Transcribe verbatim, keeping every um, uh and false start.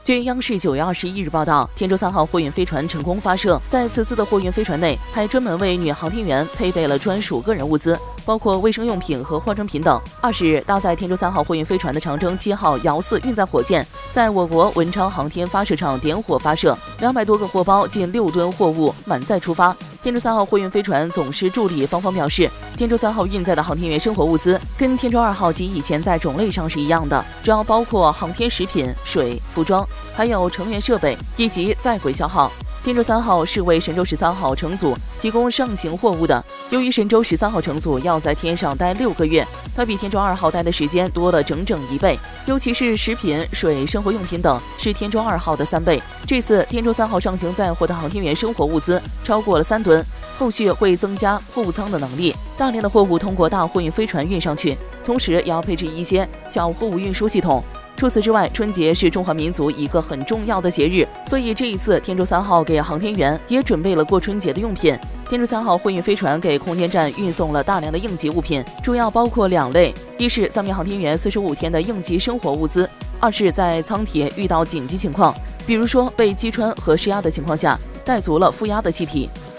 据央视九月二十一日报道，天舟三号货运飞船成功发射，在此次的货运飞船内，还专门为女航天员配备了专属个人物资，包括卫生用品和化妆品等。二十日，搭载天舟三号货运飞船的长征七号遥四运载火箭，在我国文昌航天发射场点火发射，两百多个货包近六吨货物满载出发。天舟三号货运飞船总师助理方方表示，天舟三号运载的航天员生活物资跟天舟二号及以前在种类上是一样的，主要包括航天食品、水、服装，还有成员设备以及在轨消耗。天舟三号是为神舟十三号乘组提供上行货物的。由于神舟十三号乘组要在天上待六个月，它比天舟二号待的时间多了整整一倍，尤其是食品、水、生活用品等是天舟二号的三倍。这次天舟三号上行载货的航天员生活物资超过了三吨，后续会增加货物舱的能力，大量的货物通过大货运飞船运上去，同时也要配置一些小货物运输系统。除此之外，春节是中华民族一个很重要的节日，所以这一次天舟三号给航天员也准备了过春节的用品。天舟三号货运飞船给空间站运送了大量的应急物品，主要包括两类：一是三名航天员四十五天的应急生活物资；二是在舱体遇到紧急情况，比如说被击穿和失压的情况下，带足了负压的气体。